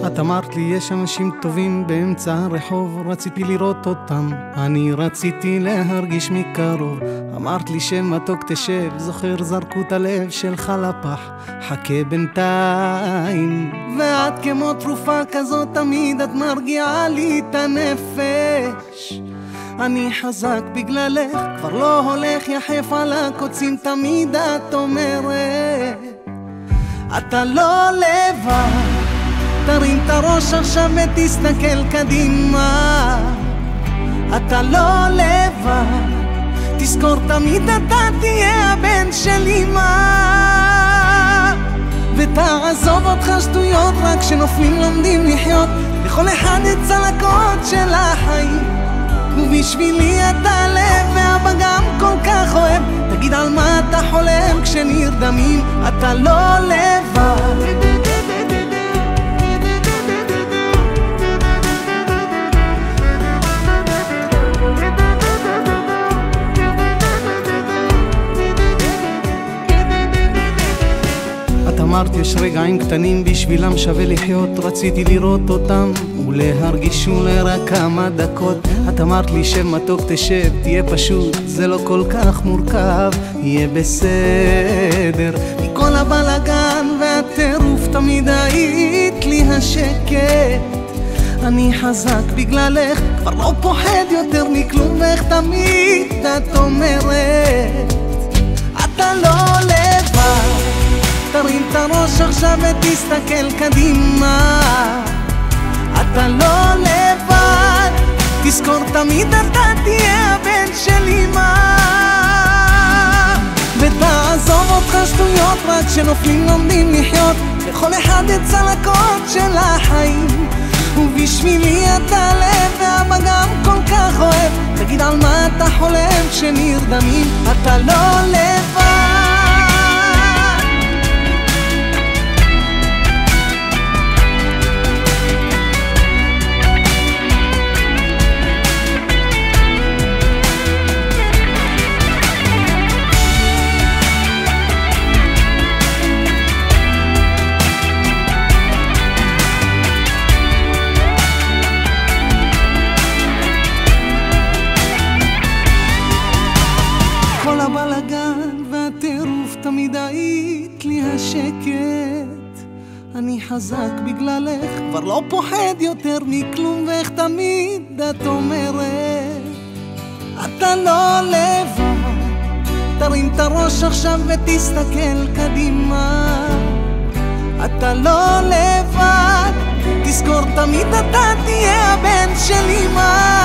את אמרת לי יש אנשים טובים באמצע הרחוב, רציתי לראות אותם, אני רציתי להרגיש מקרוב. אמרת לי שמתוק תשב, זוכר זרקו את הלב שלך לפח, חכה בינתיים. ואת כמו תרופה כזאת תמיד את מרגיעה לי את הנפש. אני חזק בגללך, כבר לא הולך יחף על הקוצים, תמיד את אומרת אתה לא לבד. תרים את הראש עכשיו ותסתכל קדימה, אתה לא לבד. תזכור תמיד אתה תהיה הבן של אמא, ותעזוב אותך שטויות, רק שנופלים לומדים לחיות, לכל אחד את צלקות של החיים. ובשבילי אתה לב ואבא גם כל כך אוהב, תגיד על מה אתה חולם כשנרדמים, אתה לא לבד. אמרת יש רגעים קטנים בשבילם שווה לחיות, רציתי לראות אותם ולהרגיש אולי רק כמה דקות. את אמרת לי שמתוק תשב, תהיה פשוט, זה לא כל כך מורכב, יהיה בסדר. מכל הבלגן והטירוף תמיד היית לי השקט. אני חזק בגללך, כבר לא פוחד יותר מכלום, ואיך תמיד את אומרת אתה לא לבד. תרים את הראש עכשיו ותסתכל קדימה, אתה לא לבד. תזכור תמיד אתה תהיה הבן של אמא, ותעזוב אותך שטויות, רק שנופלים לומדים לחיות, לכל אחד את צלקות של החיים. ובשבילי אתה לב ואבא גם כל כך אוהב, תגיד על מה אתה חולם כשנרדמים, אתה לא לבד. כל הבלגן והטירוף תמיד היית לי השקט. אני חזק בגללך, כבר לא פוחד יותר מכלום, ואיך תמיד את אומרת אתה לא לבד. תרים את הראש עכשיו ותסתכל קדימה, אתה לא לבד. תזכור תמיד אתה תהיה הבן של אמא,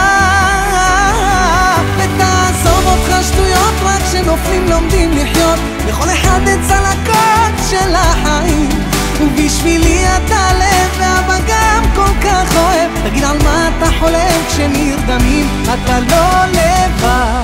ותעזוב אותך שטויות, רק שנופלים לומדים לחיות, לכל אחד את צלקות של החיים. ובשבילי אתה לב ואבא גם כל כך אוהב, תגיד על מה אתה חולם כשנרדמים, אתה לא לבד.